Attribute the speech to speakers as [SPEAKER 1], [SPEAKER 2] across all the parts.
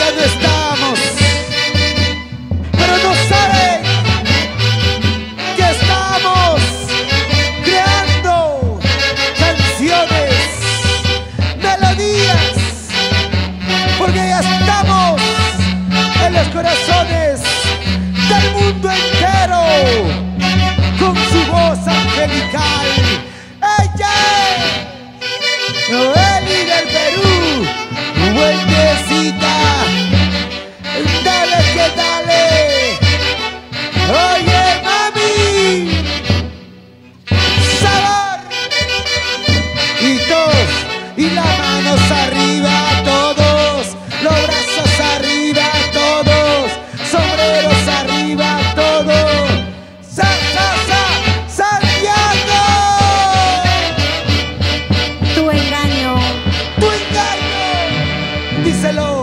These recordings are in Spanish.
[SPEAKER 1] no estamos, pero no saben que estamos creando canciones, melodías, porque ya estamos en los corazones del mundo entero con su voz angelical. ¡Ella! Noeli del Perú, vueltecita, dale que dale. Oye mami, sabor. Y todos, y las manos arriba todos, los brazos arriba todos, sombreros arriba todos. ¡Sa, sa, sa! ¡Santiago!
[SPEAKER 2] Tu engaño,
[SPEAKER 1] díselo.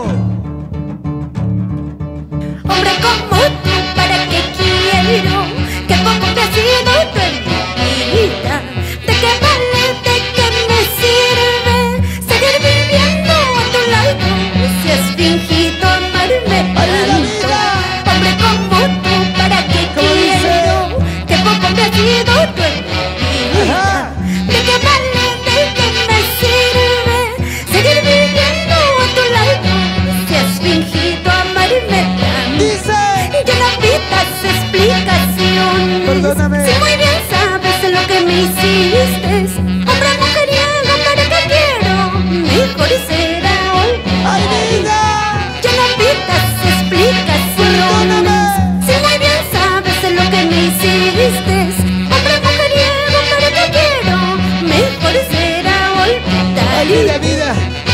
[SPEAKER 2] hombre como tú, ¿para qué quiero? Que poco te ha sido tu vida. ¿De qué vale, de qué me sirve seguir viviendo a tu lado si has fingido amarme tanto? Hombre como tú, ¿para qué quiero? Que poco te ha sido tu vida. ¿De qué vale, de qué me sirve seguir viviendo a tu lado si has fingido amarme tanto?
[SPEAKER 1] Dice.
[SPEAKER 2] Ya no pidas explicaciones.
[SPEAKER 1] Perdóname.
[SPEAKER 2] Si muy bien sabes lo que me hiciste. Hombre mujeriego, ¿para qué quiero? Mejor será hoy.
[SPEAKER 1] ¡Ay, vida!
[SPEAKER 2] Ya no pidas explicaciones. Si muy bien sabes lo que me hiciste. Hombre mujeriego, ¿para qué quiero? Mejor será olvidar.
[SPEAKER 1] ¡Ay, vida, vida!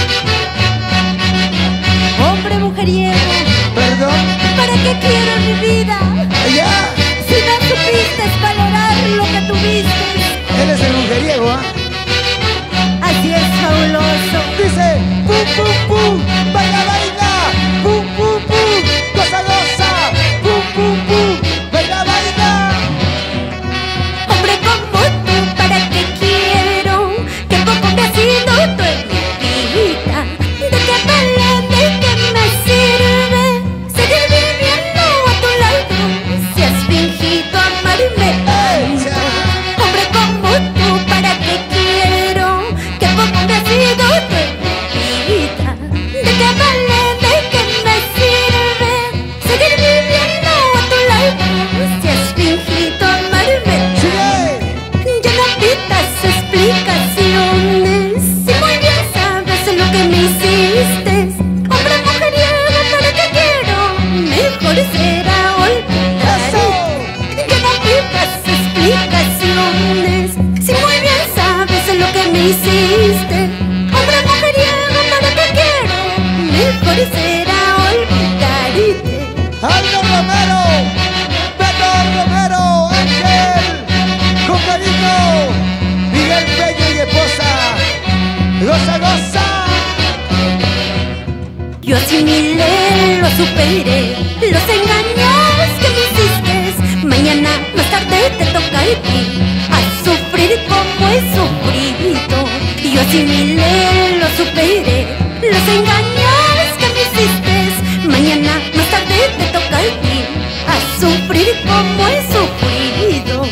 [SPEAKER 2] Hombre mujeriego,
[SPEAKER 1] Perdón.
[SPEAKER 2] ¿para qué quiero mi vida?
[SPEAKER 1] Allá.
[SPEAKER 2] Si no supiste valorar lo que tuviste.
[SPEAKER 1] Él es el mujeriego, ¿ah?
[SPEAKER 2] Así es, fabuloso.
[SPEAKER 1] Dice, pum, pum, pum, baila, baila, pum, pum, pum, goza, goza, pum, pum, pum, baila, baila.
[SPEAKER 2] Hombre como tú, ¿para qué quiero? Que poco te ha sido tu vida. ¿De qué vale, de qué me sirve seguir viviendo a tu lado si has fingido amarme tanto? Hombre como tú, ¿para qué quiero? Que poco te ha sido tu vida. ¿De qué vale, de qué me sirve seguir viviendo a tu lado si has fingido amarme tanto?
[SPEAKER 1] Sigue.
[SPEAKER 2] Ya no pidas explicaciones. Si muy bien sabes lo que me hiciste. Hombre mujeriego, ¿para qué quiero? Mejor será olvidar.
[SPEAKER 1] Eso.
[SPEAKER 2] Ya no pidas explicaciones. Si muy bien sabes lo que me hiciste. Hombre mujeriego, ¿para qué quiero? Mejor será olvidarte.
[SPEAKER 1] Aldo Romero, Beto Romero, Ángel, con cariño, Miguel Peña y esposa, goza, goza.
[SPEAKER 2] Yo asimilé, lo superé, los engaños que me hiciste. Mañana más tarde te toca a ti a sufrir como he sufrido. Yo asimilé, lo superé, los engaños que me hiciste. Mañana más tarde te toca a ti a sufrir como he sufrido.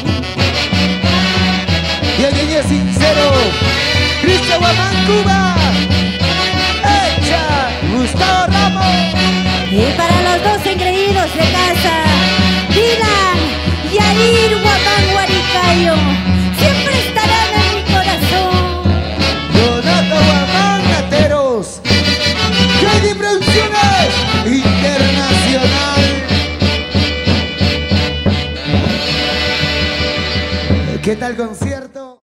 [SPEAKER 1] Y el niño sincero, Cristian Guamán, Cuba, Echa, Gustavo Ramos.
[SPEAKER 2] Y para los dos engreídos de casa, Dylan, Yair, Guamán, Huaricayo, siempre estarán en mi corazón.
[SPEAKER 1] Donato Guamán, Nateros, Lady Producciones Internacional. ¿Qué tal concierto?